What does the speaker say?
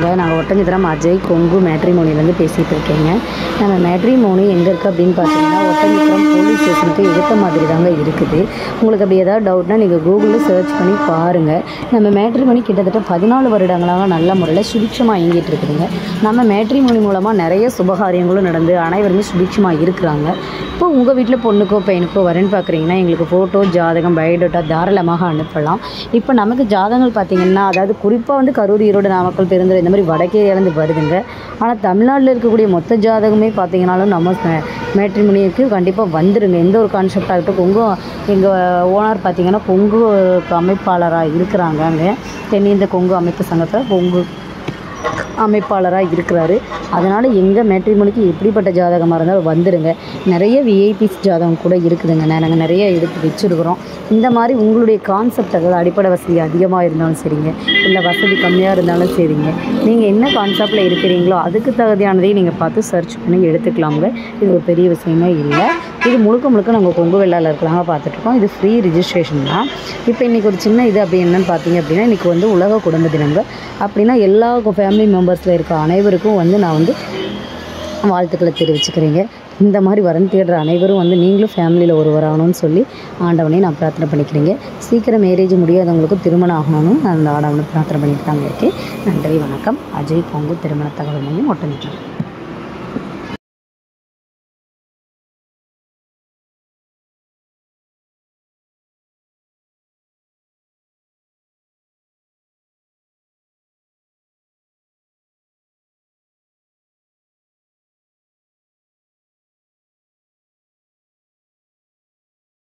நாங்கள் ஒட்டஞ்சத்திரம் அஜய் கொங்கு மேட்ரிமோனிலேருந்து பேசிகிட்டு இருக்கேங்க. நம்ம மேட்ரிமோனி எங்கே இருக்குது அப்படின்னு பார்த்தீங்கன்னா ஒட்டஞ்சத்திரம் போலீஸ் ஸ்டேஷனுக்கு எதிர்த்த மாதிரி தாங்க இருக்குது. உங்களுக்கு அப்படி ஏதாவது டவுட்னா நீங்கள் கூகுளில் சர்ச் பண்ணி பாருங்கள். நம்ம மேட்ரிமோனி கிட்டத்தட்ட 14 வருடங்களாக நல்ல முறையில் சுபிட்சமாக இயங்கிட்டு இருக்குதுங்க. நம்ம மேட்ரிமோனி மூலமாக நிறைய சுபகாரியங்களும் நடந்து அனைவருமே சுபிட்சமாக இருக்கிறாங்க. இப்போ உங்கள் வீட்டில் பொண்ணுக்கோ பையனுக்கோ வரேன்னு பார்க்குறீங்கன்னா எங்களுக்கு ஃபோட்டோ, ஜாதகம், பயோடேட்டா தாராளமாக அனுப்பலாம். இப்போ நமக்கு ஜாதகங்கள் பார்த்திங்கன்னா அதாவது குறிப்பாக வந்து கரூர், ஈரோடு, நாமக்கல், பெருந்துறை இந்த மாதிரி வடக்கே இழந்து வருதுங்க. ஆனால் தமிழ்நாட்டில் இருக்கக்கூடிய மொத்த ஜாதகமே பார்த்திங்கனாலும் நம்ம மேட்ரிமோனிக்கு கண்டிப்பாக வந்துடுங்க. எந்த ஒரு கான்செப்ட் ஆகட்டும். கொங்கு எங்கள் ஓனர் பார்த்திங்கன்னா கொங்கு அமைப்பாளராக இருக்கிறாங்க. அங்கே தென்னிந்திய கொங்கு அமைப்பு சங்கத்தில் கொங்கு அமைப்பாளராக இருக்கிறாரு. அதனால் எங்கள் மேட்ரிமோனிக்கு எப்படிப்பட்ட ஜாதகமாக இருந்தாலும் வந்துடுங்க. நிறைய விஐபிஸ் ஜாதகம் கூட இருக்குதுங்க. நாங்கள் நிறைய எடுத்து வச்சுருக்குறோம். இந்த மாதிரி உங்களுடைய கான்செப்ட், அதாவது அடிப்படை வசதி அதிகமாக இருந்தாலும் சரிங்க, இல்லை வசதி கம்மியாக இருந்தாலும் சரிங்க, நீங்கள் என்ன கான்செப்டில் இருக்கிறீங்களோ அதுக்கு தகுதியானதையும் நீங்கள் பார்த்து சர்ச் பண்ணி எடுத்துக்கலாமுங்க. இது ஒரு பெரிய விஷயமே இல்லை. இது முழுக்க நாங்கள் கொங்கு வெள்ளாவில் இருக்கிறாங்க பார்த்துட்ருக்கோம். இது ஃப்ரீ ரிஜிஸ்ட்ரேஷன் தான். இப்போ இன்றைக்கி ஒரு சின்ன இது அப்படி என்னென்னு பார்த்தீங்க அப்படின்னா, இன்றைக்கி வந்து உலக குடும்ப தினங்க. அப்படின்னா எல்லா ஃபேமிலி மெம்பர்ஸில் இருக்க அனைவருக்கும் வந்து நான் வந்து வாழ்த்துக்களை தெரிவிச்சுக்கிறேங்க. இந்த மாதிரி வரன் தேடுற அனைவரும் வந்து நீங்களும் ஃபேமிலியில் ஒருவராகணும்னு சொல்லி ஆண்டவனே நான் பிரார்த்தனை பண்ணிக்கிறேங்க. சீக்கிரம் மேரேஜ் முடியாதவங்களுக்கும் திருமணம் ஆகணும்னு நான் அந்த ஆண்டவனை பிரார்த்தனை பண்ணிட்டு தாங்க இருக்கேன். நன்றி, வணக்கம். அஜய் கொங்கு திருமண தகவல் மையம் ஒட்டஞ்சத்திரம்.